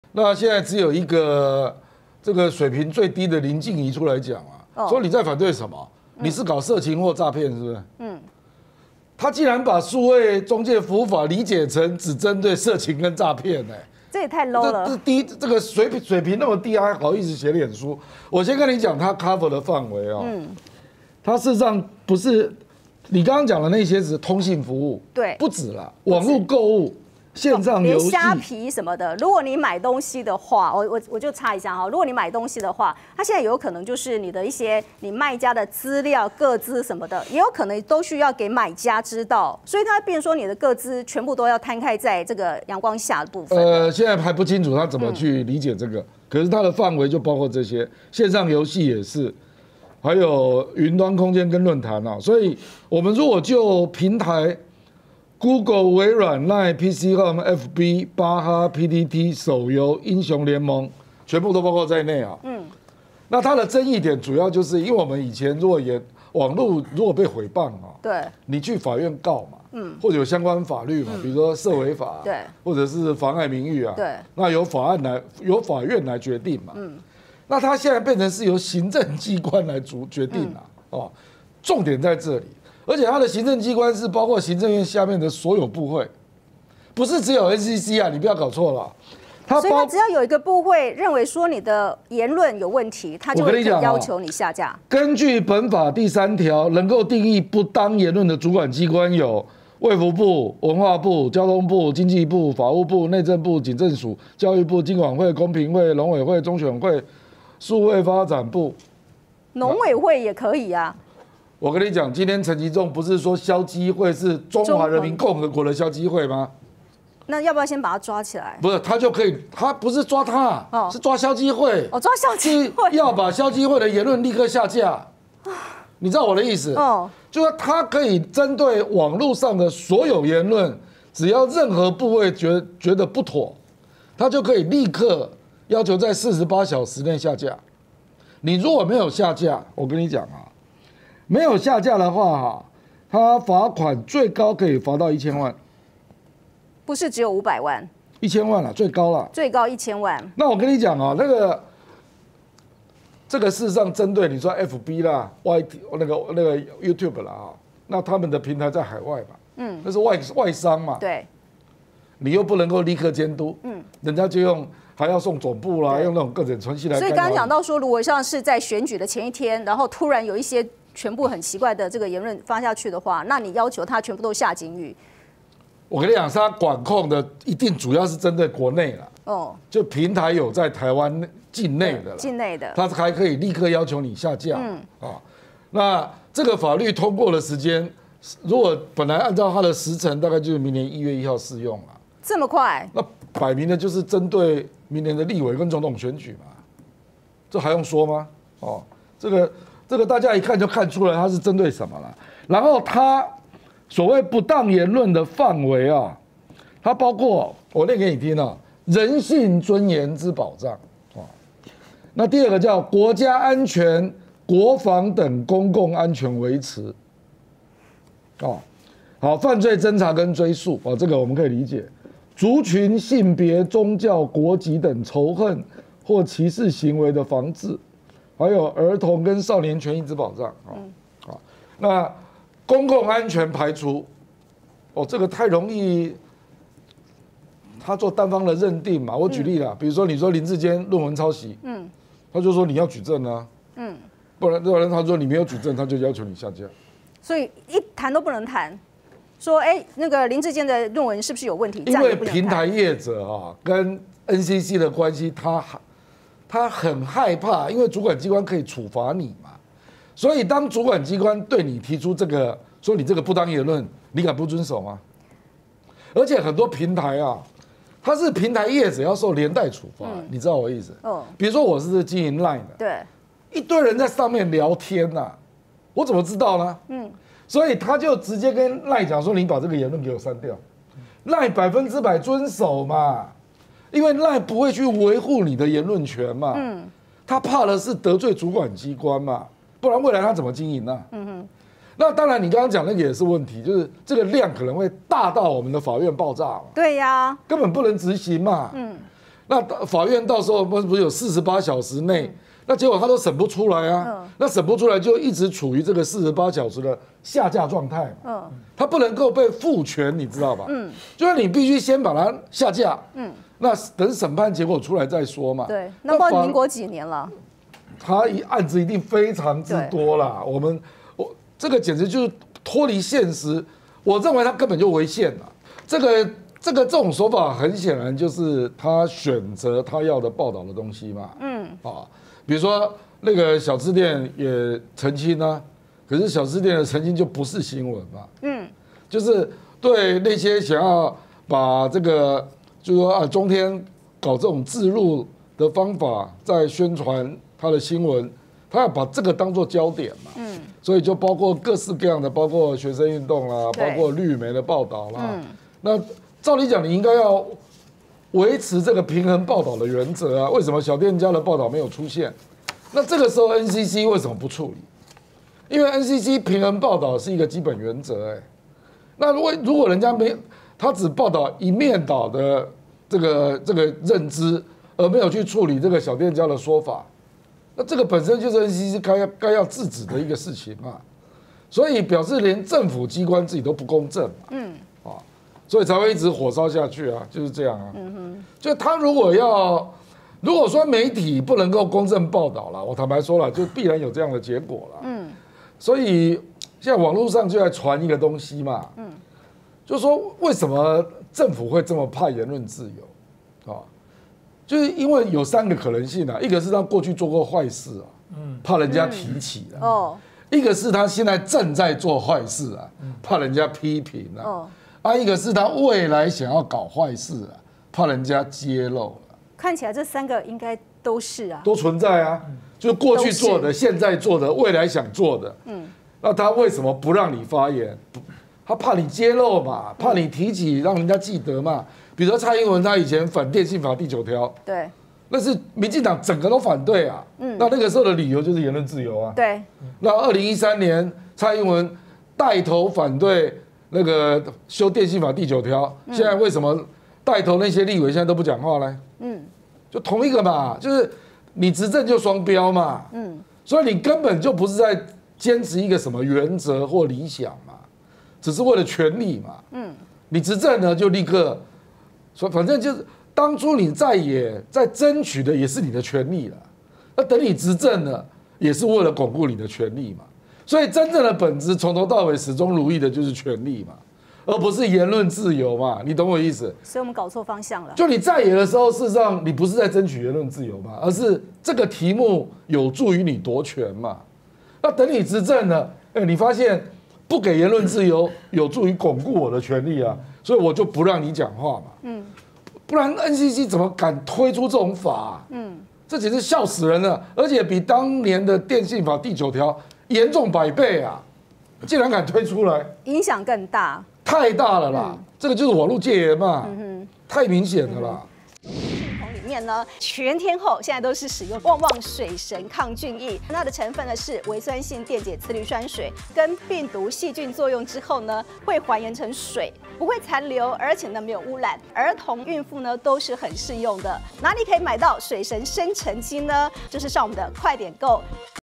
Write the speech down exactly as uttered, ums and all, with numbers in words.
那现在只有一个这个水平最低的林静怡出来讲啊，哦、说你在反对什么？嗯、你是搞色情或诈骗是不是？嗯，他竟然把数位中介服务法理解成只针对色情跟诈骗呢？ 这也太 low 了。 这低这个水平水平那么低，还好意思写脸书？我先跟你讲，它 cover 的范围啊，嗯，它事实上不是你刚刚讲的那些，只是通信服务， 对， 不止啦，网络购物。线上游戏、 虾皮什么的，如果你买东西的话，我我我就插一下哈，如果你买东西的话，它现在有可能就是你的一些你卖家的资料、个资什么的，也有可能都需要给买家知道，所以它变成说你的个资全部都要摊开在这个阳光下的部分。 呃，现在还不清楚他怎么去理解这个，嗯、可是它的范围就包括这些，线上游戏也是，还有云端空间跟论坛啊，所以我们如果就平台。Google、微软、Line、P C Home、F B、巴哈、P T T、手游、英雄联盟，全部都包括在内啊。嗯，那它的争议点主要就是因为我们以前如果也网络如果被诽谤啊， 对， 你去法院告嘛，嗯，或者有相关法律嘛，比如说涉违法， 对， 或者是妨碍名誉啊， 对， 那由法案来由法院来决定嘛。嗯，那它现在变成是由行政机关来主决定了、啊、哦，重点在这里。而且它的行政机关是包括行政院下面的所有部会，不是只有 N C C 啊，你不要搞错了。 它所以它只要有一个部会认为说你的言论有问题，它就会要求你下架。 根据本法第三条，能够定义不当言论的主管机关有卫福部、文化部、交通部、经济部、法务部、内政部、警政署、教育部、经管会、公平会、农委会、中选会、数位发展部。 农委会也可以啊。 我跟你讲，今天陈其仲不是说消基会是中华人民共和国的消基会吗？ 那要不要先把他抓起来？ 不是，他就可以，他不是抓他，哦、是抓消基会。 哦，抓消基会， 要把消基会的言论立刻下架。你知道我的意思？哦，就是他可以针对网络上的所有言论，只要任何部位觉觉得不妥，他就可以立刻要求在四十八小时内下架。你如果没有下架，我跟你讲啊。没有下架的话，哈，他罚款最高可以罚到一千万， 不是只有五百万， 一千万了，最高了， 最高一千万。 那我跟你讲啊，那个这个事实上针对你说 F B 啦、Y T 那个那个 YouTube 啦啊，那他们的平台在海外嘛，嗯，那是外外商嘛， 对， 你又不能够立刻监督，嗯，人家就用。还要送总部啦，用那种各种程序来。 所以刚刚讲到说，如果像是在选举的前一天，然后突然有一些全部很奇怪的这个言论发下去的话，那你要求他全部都下警语。 我跟你讲，他管控的一定主要是针对国内了。哦，就平台有在台湾境内的了， 境内的， 他还可以立刻要求你下架。嗯啊，那这个法律通过的时间，如果本来按照它的时程，大概就是明年一月一号适用了。 这么快？ 那摆明的就是针对明年的立委跟总统选举嘛，这还用说吗？哦，这个这个大家一看就看出来它是针对什么了。然后它所谓不当言论的范围啊，它包括我念给你听啊，人性尊严之保障啊。那第二个叫国家安全、国防等公共安全维持。哦，好，犯罪侦查跟追诉哦，这个我们可以理解。族群、性别、宗教、国籍等仇恨或歧视行为的防治，还有儿童跟少年权益之保障啊。好，那公共安全排除，哦，这个太容易，他做单方的认定嘛。我举例啦，比如说你说林智坚论文抄袭，嗯，他就说你要举证啊，嗯，不然不然他说你没有举证，他就要求你下架。 所以一谈都不能谈。说哎，那个林智坚的论文是不是有问题？ 因为平台业者啊跟 N C C 的关系，他他很害怕，因为主管机关可以处罚你嘛，所以当主管机关对你提出这个说你这个不当言论，你敢不遵守吗？而且很多平台啊，它是平台业者要受连带处罚，嗯、你知道我的意思？哦，比如说我是经营 Line 的， 对， 一堆人在上面聊天呐、啊，我怎么知道呢？嗯。所以他就直接跟赖讲说：“你把这个言论给我删掉。”赖百分之百遵守嘛，因为赖不会去维护你的言论权嘛。嗯，他怕的是得罪主管机关嘛，不然未来他怎么经营呢、啊？嗯哼。那当然，你刚刚讲那个也是问题，就是这个量可能会大到我们的法院爆炸嘛。 对呀、啊， 根本不能执行嘛。嗯。 那法院到时候不不是有四十八小时内，嗯、那结果他都审不出来啊，嗯、那审不出来就一直处于这个四十八小时的下架状态，嗯，他不能够被复权，你知道吧？嗯，就是你必须先把它下架，嗯，那等审判结果出来再说嘛。 对，那不知道民国几年了？ 他一案子一定非常之多啦，我们我这个简直就是脱离现实，我认为他根本就违宪了。这个这个这种手法很显然就是他选择他要的报道的东西嘛，嗯，啊，比如说那个小吃店也澄清啊，可是小吃店的澄清就不是新闻嘛，嗯，就是对那些想要把这个就是说啊中天搞这种置入的方法在宣传他的新闻，他要把这个当作焦点嘛，嗯，所以就包括各式各样的，包括学生运动啦，包括绿媒的报道啦，嗯、那照理讲你应该要维持这个平衡报道的原则啊，为什么小店家的报道没有出现？那这个时候 N C C 为什么不处理？因为 N C C 平衡报道是一个基本原则，哎，那如果如果人家没他只报道一面倒的这个这个认知，而没有去处理这个小店家的说法。那这个本身就是 N C C 该该要制止的一个事情嘛，所以表示连政府机关自己都不公正嘛，嗯，啊，所以才会一直火烧下去啊，就是这样啊，嗯哼，就他如果要，如果说媒体不能够公正报道了，我坦白说了，就必然有这样的结果了，嗯，所以现在网络上就在传一个东西嘛，嗯，就是说为什么政府会这么怕言论自由，啊？就是因为有三个可能性啊，一个是他过去做过坏事啊，嗯，怕人家提起啊，哦，一个是他现在正在做坏事啊，怕人家批评啊，哦，啊，一个是他未来想要搞坏事啊，怕人家揭露啊。 看起来这三个应该都是啊， 都存在啊，就是过去做的、现在做的、未来想做的，嗯，那他为什么不让你发言？他怕你揭露嘛，怕你提起，让人家记得嘛。比如说蔡英文，他以前反电信法第九条， 对， 那是民进党整个都反对啊。嗯，那那个时候的理由就是言论自由啊。 对。 那二零一三年，蔡英文带头反对那个修电信法第九条，嗯、现在为什么带头那些立委现在都不讲话呢？嗯，就同一个嘛，就是你执政就双标嘛。嗯，所以你根本就不是在坚持一个什么原则或理想嘛，只是为了权力嘛。嗯，你执政呢就立刻。所以反正就是当初你在野在争取的也是你的权利了，那等你执政了也是为了巩固你的权利嘛。所以真正的本质从头到尾始终如一的就是权利嘛，而不是言论自由嘛。你懂我意思？ 所以我们搞错方向了。 就你在野的时候，事实上你不是在争取言论自由嘛，而是这个题目有助于你夺权嘛。那等你执政了，哎，你发现不给言论自由有助于巩固我的权利啊。所以我就不让你讲话嘛，嗯，不然 N C C 怎么敢推出这种法、啊？嗯，这简直笑死人了，而且比当年的电信法第九条严重百倍啊！竟然敢推出来， 影响更大， 太大了啦！嗯、这个就是网络戒严嘛，嗯、哼太明显了啦。 嗯里面呢，全天候现在都是使用旺旺水神抗菌液，它的成分呢是微酸性电解次氯酸水，跟病毒细菌作用之后呢，会还原成水，不会残留，而且呢没有污染，儿童、孕妇呢都是很适用的。哪里可以买到水神生成机呢？就是上我们的快点购。